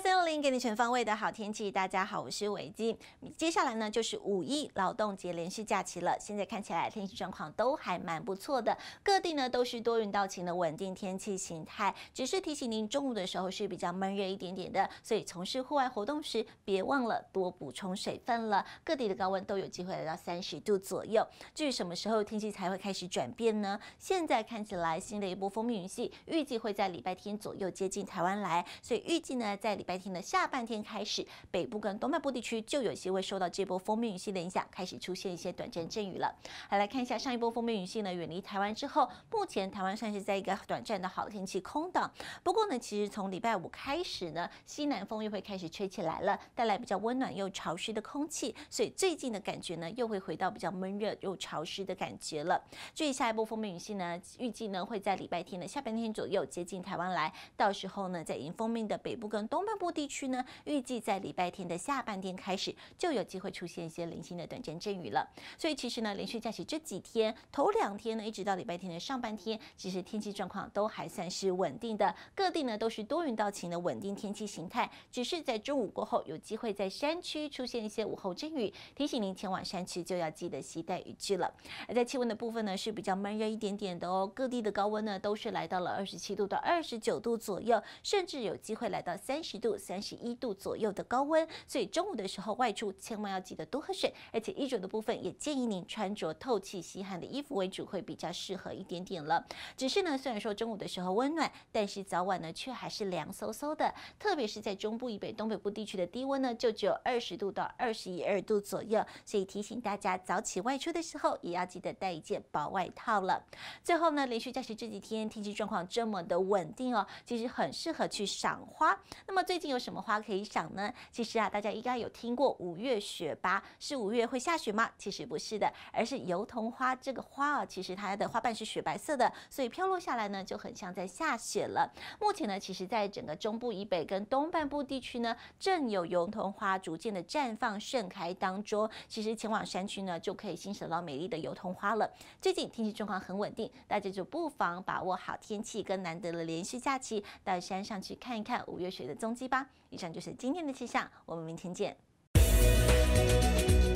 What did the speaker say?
FM60给你全方位的好天气，大家好，我是伟基。接下来呢就是5·1劳动节连续假期了，现在看起来天气状况都还蛮不错的，各地呢都是多云到晴的稳定天气形态，只是提醒您中午的时候是比较闷热一点点的，所以从事户外活动时别忘了多补充水分了。各地的高温都有机会来到30度左右。至于什么时候天气才会开始转变呢？现在看起来新的一波锋面云系预计会在礼拜天左右接近台湾来，所以预计呢在礼拜天的下半天开始，北部跟东半部地区就有机会受到这波锋面云系的影响，开始出现一些短暂阵雨了。来看一下上一波锋面云系呢远离台湾之后，目前台湾算是在一个短暂的好天气空档。不过呢，其实从礼拜5开始呢，西南风又会开始吹起来了，带来比较温暖又潮湿的空气，所以最近的感觉呢又会回到比较闷热又潮湿的感觉了。至于下一波锋面云系呢，预计呢会在礼拜天的下半天左右接近台湾来，到时候呢在迎风面的北部跟东半部地区呢，预计在礼拜天的下半天开始就有机会出现一些零星的短暂阵雨了。所以其实呢，连续假期这几天，头2天呢，一直到礼拜天的上半天，其实天气状况都还算是稳定的，各地呢都是多云到晴的稳定天气形态，只是在中午过后有机会在山区出现一些午后阵雨，提醒您前往山区就要记得携带雨具了。而在气温的部分呢，是比较闷热一点点的哦，各地的高温呢都是来到了27度到29度左右，甚至有机会来到30度、31度左右的高温，所以中午的时候外出千万要记得多喝水，而且衣着的部分也建议您穿着透气吸汗的衣服为主，会比较适合一点点了。只是呢，虽然说中午的时候温暖，但是早晚呢却还是凉飕飕的，特别是在中部以北、东北部地区的低温呢，就只有20度到21、2度左右，所以提醒大家早起外出的时候也要记得带一件薄外套了。最后呢，连续假期这几天天气状况这么的稳定哦，其实很适合去赏花。那么最近有什么花可以赏呢？其实啊，大家应该有听过5月雪芭，是5月会下雪吗？其实不是的，而是油桐花这个花啊，其实它的花瓣是雪白色的，所以飘落下来呢就很像在下雪了。目前呢，其实在整个中部以北跟东半部地区呢，正有油桐花逐渐的绽放盛开当中。其实前往山区呢，就可以欣赏到美丽的油桐花了。最近天气状况很稳定，大家就不妨把握好天气跟难得的连续假期，到山上去看一看5月雪的踪迹吧。以上就是今天的气象，我们明天见。